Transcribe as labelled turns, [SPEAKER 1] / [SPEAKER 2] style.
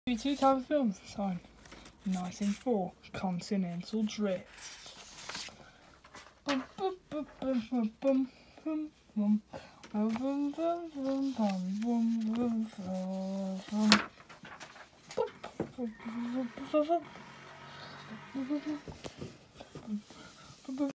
[SPEAKER 1] Two types of films this time. 1904, Continental Drift. Bum, bum, bum, bum, bum, bum, bum, bum. Bum, bum, bum, bum, bum, bum, bum, bum, bum, bum, bum.